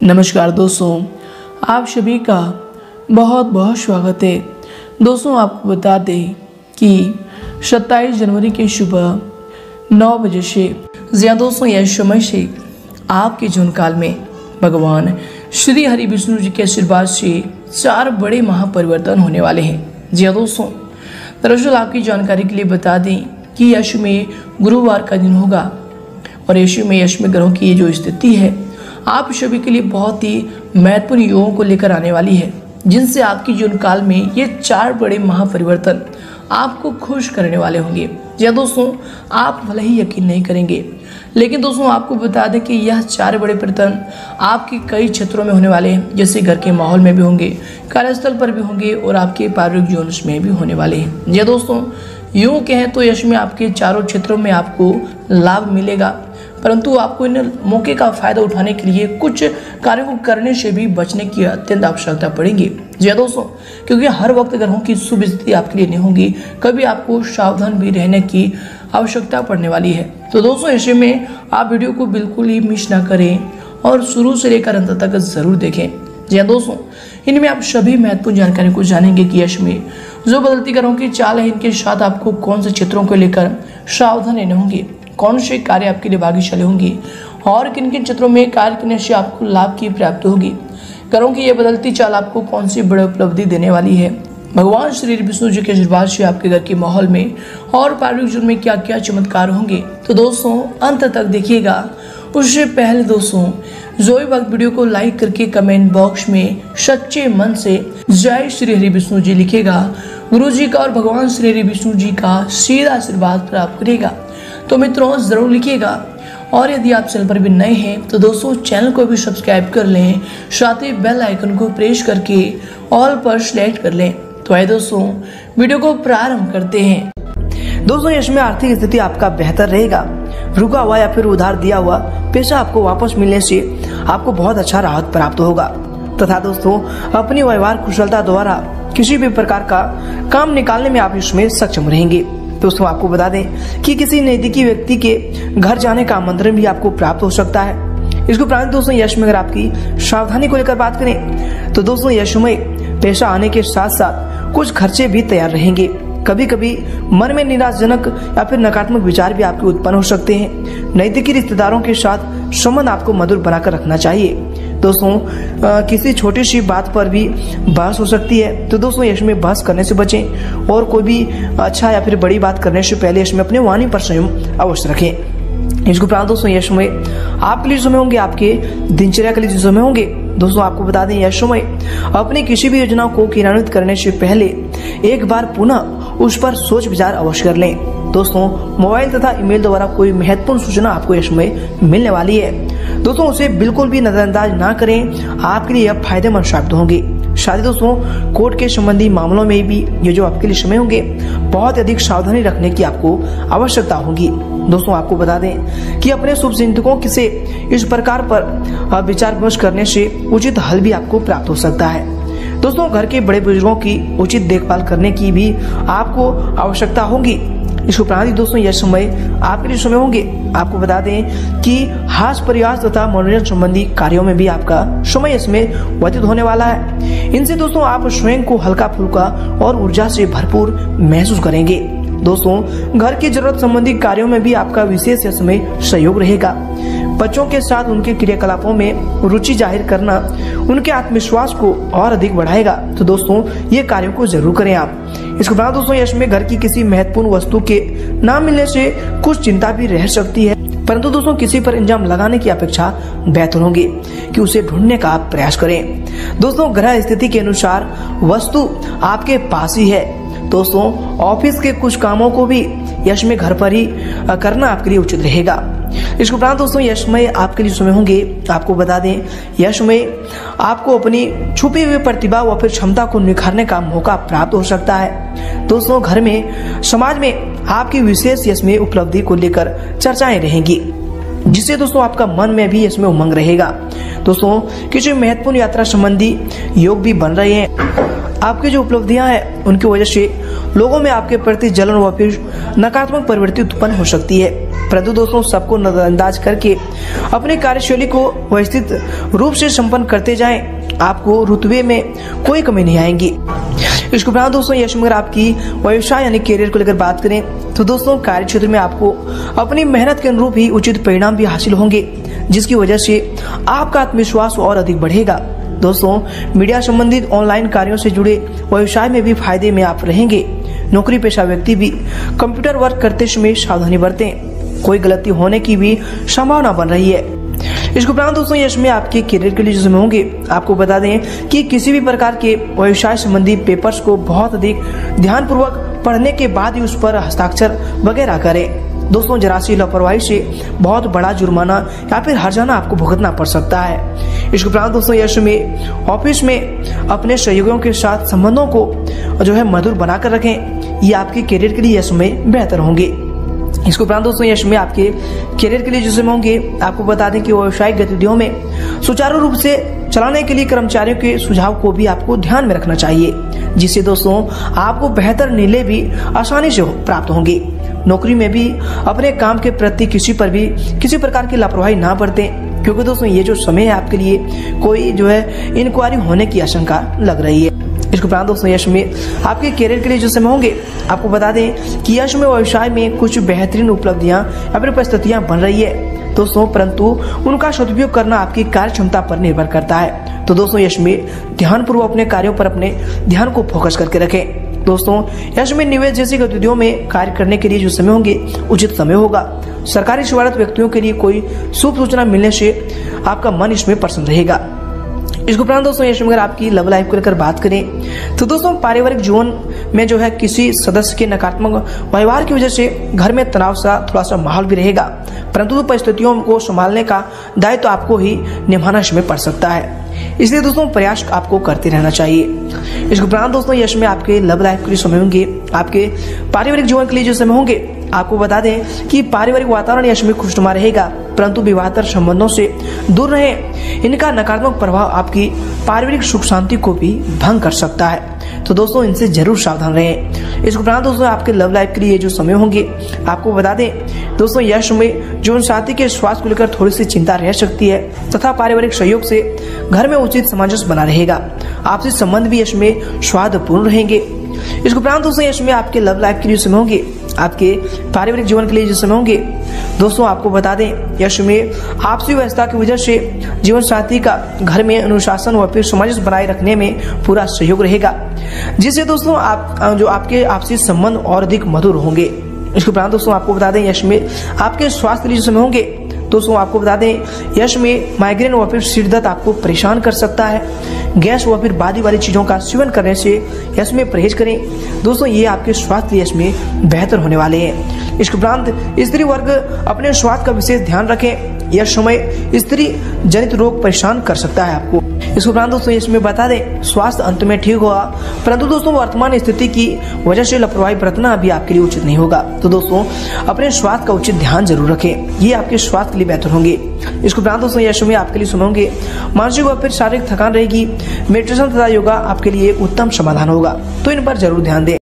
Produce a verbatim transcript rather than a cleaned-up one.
नमस्कार दोस्तों, आप सभी का बहुत बहुत स्वागत है। दोस्तों आपको बता दें कि सत्ताईस जनवरी की सुबह नौ बजे से या दोस्तों यह समय से आपके जीवन काल में भगवान श्री हरि विष्णु जी के आशीर्वाद से चार बड़े महापरिवर्तन होने वाले हैं। जी हाँ दोस्तों, दरअसल आपकी जानकारी के लिए बता दें कि यश में गुरुवार का दिन होगा और यश में यश में ग्रहों की ये जो स्थिति है आप सभी के लिए बहुत ही महत्वपूर्ण योगों को लेकर आने वाली है, जिनसे आपकी जीवन काल में ये चार बड़े महापरिवर्तन आपको खुश करने वाले होंगे। जी दोस्तों, आप भले ही यकीन नहीं करेंगे, लेकिन दोस्तों आपको बता दें कि यह चार बड़े परिवर्तन आपके कई क्षेत्रों में होने वाले हैं, जैसे घर के माहौल में भी होंगे, कार्यस्थल पर भी होंगे और आपके पारिवारिक जीवन में भी होने वाले हैं। जी दोस्तों, यूँ कहें तो यश में आपके चारों क्षेत्रों में आपको लाभ मिलेगा, परंतु आपको इन मौके का फायदा उठाने के लिए कुछ कार्यों को करने से भी बचने की अत्यंत आवश्यकता पड़ेगी। जी दोस्तों, क्योंकि हर वक्त ग्रहों की शुभ स्थिति आपके लिए नहीं होगी, कभी आपको सावधान भी रहने की आवश्यकता पड़ने वाली है। तो दोस्तों ऐसे में आप वीडियो को बिल्कुल ही मिस ना करें और शुरू से लेकर अंत तक जरूर देखें। जी हाँ दोस्तों, इनमें आप सभी महत्वपूर्ण जानकारी को जानेंगे कि यश में जो बदलती ग्रहों की चाल है, इनके साथ आपको कौन से क्षेत्रों को लेकर सावधान रहने होंगे, कौन से कार्य आपके लिए भाग्यशाली होंगे और किन किन क्षेत्रों में कार्य करने से आपको लाभ की प्राप्ति होगी। ग्रहों की यह बदलती चाल आपको कौन सी बड़ी उपलब्धि देने वाली है, भगवान श्री विष्णु जी के आशीर्वाद से आपके घर के माहौल में और पारिवारिक जीवन में क्या क्या चमत्कार होंगे। तो दोस्तों अंत तक देखिएगा। उससे पहले दोस्तों जो भी वक्त वीडियो को लाइक करके कमेंट बॉक्स में सच्चे मन से जय श्री हरि विष्णु जी लिखेगा, गुरु जी का और भगवान श्री हरि विष्णु जी का सीधा आशीर्वाद प्राप्त करेगा। तो मित्रों जरूर लिखिएगा और यदि आप चैनल पर भी नए हैं तो दोस्तों चैनल को भी सब्सक्राइब कर लें, साथ ही बेल आइकन को प्रेस करके ऑल पर सिलेक्ट कर लें। तो आइए दोस्तों वीडियो को प्रारंभ करते हैं। दोस्तों यश में आर्थिक स्थिति आपका बेहतर रहेगा। रुका हुआ या फिर उधार दिया हुआ पैसा आपको वापस मिलने से आपको बहुत अच्छा राहत प्राप्त होगा तथा दोस्तों अपनी व्यवहार कुशलता द्वारा किसी भी प्रकार का काम निकालने में आप इसमें सक्षम रहेंगे। दोस्तों आपको बता दें कि किसी नजदीकी व्यक्ति के घर जाने का आमंत्रण भी आपको प्राप्त हो सकता है। इसको प्राप्त दोस्तों यश में अगर आपकी सावधानी को लेकर बात करें तो दोस्तों यश में पैसा आने के साथ साथ कुछ खर्चे भी तैयार रहेंगे। कभी कभी मन में निराशजनक या फिर नकारात्मक विचार भी आपके उत्पन्न हो सकते हैं। नजदीकी रिश्तेदारों के साथ संबंध आपको मधुर बनाकर रखना चाहिए। दोस्तों आ, किसी छोटी सी बात पर भी बहस हो सकती है, तो दोस्तों यश में बहस करने से बचें और कोई भी अच्छा या फिर बड़ी बात करने से पहले यश में अपने वाणी पर संयम अवश्य रखें। इसको प्राप्त दोस्तों यश में आपके लिए समय होंगे, आपके दिनचर्या के लिए समय होंगे। दोस्तों आपको बता दें यह समय अपनी किसी भी योजना को क्रियान्वित करने से पहले एक बार पुनः उस पर सोच विचार अवश्य कर लें। दोस्तों मोबाइल तथा ईमेल द्वारा कोई महत्वपूर्ण सूचना आपको यश में मिलने वाली है, दोस्तों उसे बिल्कुल भी नजरअंदाज ना करें, आपके लिए यह फायदेमंद साबित होंगे। साथ ही दोस्तों कोर्ट के संबंधी मामलों में भी ये जो आपके लिए समय होंगे बहुत अधिक सावधानी रखने की आपको आवश्यकता होगी। दोस्तों आपको बता दें कि अपने शुभ चिंतकों से इस प्रकार पर विचार विमर्श करने से उचित हल भी आपको प्राप्त हो सकता है। दोस्तों घर के बड़े बुजुर्गों की उचित देखभाल करने की भी आपको आवश्यकता होगी। इस उपरांत दोस्तों यह समय आपके लिए समय होंगे। आपको बता दें कि हास प्रयास तथा मनोरंजन संबंधी कार्यों में भी आपका समय इसमें व्यतीत होने वाला है। इनसे दोस्तों आप स्वयं को हल्का फुल्का और ऊर्जा से भरपूर महसूस करेंगे। दोस्तों घर की जरूरत संबंधी कार्यों में भी आपका विशेष इसमें सहयोग रहेगा। बच्चों के साथ उनके क्रियाकलापों में रुचि जाहिर करना उनके आत्मविश्वास को और अधिक बढ़ाएगा। तो दोस्तों ये कार्यों को जरूर करें आप। इसके बाद दोस्तों यश में घर की किसी महत्वपूर्ण वस्तु के न मिलने से कुछ चिंता भी रह सकती है, परंतु दोस्तों किसी पर इंजाम लगाने की अपेक्षा बेहतर होगी कि उसे ढूंढने का आप प्रयास करें। दोस्तों ग्रह स्थिति के अनुसार वस्तु आपके पास ही है। दोस्तों ऑफिस के कुछ कामों को भी यश में घर पर ही करना आपके लिए उचित रहेगा। इसके उपरांत दोस्तों यश में आपके लिए समय होंगे। आपको बता दें यश में आपको अपनी छुपी हुई प्रतिभा व फिर क्षमता को निखारने का मौका प्राप्त हो सकता है। दोस्तों घर में समाज में आपकी विशेष यश में उपलब्धि को लेकर चर्चाएं रहेंगी, जिससे दोस्तों आपका मन में भी इसमें उमंग रहेगा। दोस्तों किसी महत्वपूर्ण यात्रा संबंधी योग भी बन रहे हैं। आपकी जो उपलब्धियां हैं उनकी वजह से लोगों में आपके प्रति जलन व फिर नकारात्मक प्रवृत्ति उत्पन्न हो सकती है, परंतु दोस्तों सबको नजरअंदाज करके अपने कार्यशैली को व्यवस्थित रूप से संपन्न करते जाएं, आपको रुतबे में कोई कमी नहीं आएगी। इसके उपरांत दोस्तों यश में अगर आपकी व्यवसाय यानी करियर को लेकर बात करें तो दोस्तों कार्य क्षेत्र में आपको अपनी मेहनत के अनुरूप ही उचित परिणाम भी हासिल होंगे, जिसकी वजह से आपका आत्मविश्वास और अधिक बढ़ेगा। दोस्तों मीडिया संबंधित ऑनलाइन कार्यों से जुड़े व्यवसाय में भी फायदे में आप रहेंगे। नौकरी पेशा व्यक्ति भी कंप्यूटर वर्क करते समय सावधानी बरतें, कोई गलती होने की भी संभावना बन रही है। इसके उपरांत दोस्तों यश में आपके करियर के लिए जो समय होंगे, आपको बता दें कि किसी भी प्रकार के व्यवसाय संबंधी पेपर्स को बहुत अधिक ध्यानपूर्वक पढ़ने के बाद ही उस पर हस्ताक्षर वगैरह करें। दोस्तों जरा सी लापरवाही से बहुत बड़ा जुर्माना या फिर हर्जाना आपको भुगतना पड़ सकता है। इसके उपरांत दोस्तों यश में ऑफिस में अपने सहयोगियों के साथ संबंधों को जो है मधुर बनाकर रखें, ये आपके करियर के लिए यश में बेहतर होंगे। इसके उपरांत दोस्तों यश में आपके करियर के लिए जो समय होंगे, आपको बता दें कि व्यावसायिक गतिविधियों में सुचारू रूप से चलाने के लिए कर्मचारियों के सुझाव को भी आपको ध्यान में रखना चाहिए, जिससे दोस्तों आपको बेहतर निर्णय भी आसानी से प्राप्त होंगे। नौकरी में भी अपने काम के प्रति किसी पर भी किसी प्रकार की लापरवाही ना बरतें, क्योंकि दोस्तों ये जो समय है आपके लिए कोई जो है इंक्वायरी होने की आशंका लग रही है। इसके उपरांत दोस्तों यश में आपके करियर के लिए जो समय होंगे, आपको बता दें कि यश में व्यवसाय में कुछ बेहतरीन उपलब्धियां या फिर परिस्थितियां बन रही है दोस्तों, परंतु उनका सदुपयोग करना आपकी कार्य क्षमता पर निर्भर करता है। तो दोस्तों यश में ध्यानपूर्वक अपने कार्यों पर अपने ध्यान को फोकस करके रखें। दोस्तों यश में निवेश जैसी गतिविधियों में कार्य करने के लिए जो समय होंगे उचित समय होगा। सरकारी सेवारत व्यक्तियों के लिए कोई शुभ सूचना मिलने से आपका मन इसमें प्रसन्न रहेगा। इसके उपरांत दोस्तों यश में अगर आपकी लव लाइफ को लेकर बात करें तो दोस्तों पारिवारिक जीवन में जो है किसी सदस्य के नकारात्मक व्यवहार की वजह से घर में तनाव सा थोड़ा सा माहौल भी रहेगा, परंतु तो परिस्थितियों को संभालने का दायित्व तो आपको ही निभाना इसमें पड़ सकता है, इसलिए दोस्तों प्रयास आपको करते रहना चाहिए। इसके उपरांत दोस्तों यश में आपके लव लाइफ के लिए समय होंगे, आपके पारिवारिक जीवन के लिए जो समय होंगे, आपको बता दें कि पारिवारिक वातावरण यश में खुशनुमा रहेगा, परंतु विवाहेतर संबंधों से दूर रहें। इनका नकारात्मक प्रभाव आपकी पारिवारिक सुख शांति को भी भंग कर सकता है, तो दोस्तों इनसे जरूर सावधान रहें। इसके उपरांत दोस्तों आपके लव लाइफ के लिए जो समय होंगे, आपको बता दें दोस्तों यश में जीवन साथी के स्वास्थ्य को लेकर थोड़ी सी चिंता रह सकती है तथा पारिवारिक सहयोग से घर में उचित सामंजस्य बना रहेगा। आपसी संबंध भी यश में स्वादपूर्ण रहेंगे। इसके उपरांत दोस्तों यश में आपके लव लाइफ के लिए समय होंगे, आपके पारिवारिक जीवन के लिए जो समय होंगे दोस्तों, आपको बता दें यश में आपसी व्यवस्था की वजह से जीवन साथी का घर में अनुशासन व फिर सामंजस्य बनाए रखने में पूरा सहयोग रहेगा, जिससे दोस्तों आप जो आपके आपसी संबंध और अधिक मधुर होंगे। इसके उपरांत दोस्तों आपको बता दें यश में आपके स्वास्थ्य के लिए जो समय होंगे दोस्तों, आपको बता दें यश में माइग्रेन व फिर सिर दर्द आपको परेशान कर सकता है। गैस व फिर बादी वाली चीजों का सेवन करने से यश में परहेज करें दोस्तों, ये आपके स्वास्थ्य यश में बेहतर होने वाले हैं। इसके उपरांत स्त्री वर्ग अपने स्वास्थ्य का विशेष ध्यान रखें, यह समय स्त्री जनित रोग परेशान कर सकता है आपको। इसके उपरांत दोस्तों इसमें बता दें स्वास्थ्य अंत में ठीक होगा, परंतु दोस्तों वर्तमान स्थिति की वजह से लापरवाही बरतना अभी आपके लिए उचित नहीं होगा, तो दोस्तों अपने स्वास्थ्य का उचित ध्यान जरूर रखें, ये आपके स्वास्थ्य के लिए बेहतर होंगे। इसके उपरांत दोस्तों यह समय आपके लिए सुनोगे मानसिक व फिर शारीरिक थकान रहेगी, मेडिटेशन तथा योगा आपके लिए उत्तम समाधान होगा, तो इन पर जरूर ध्यान दें।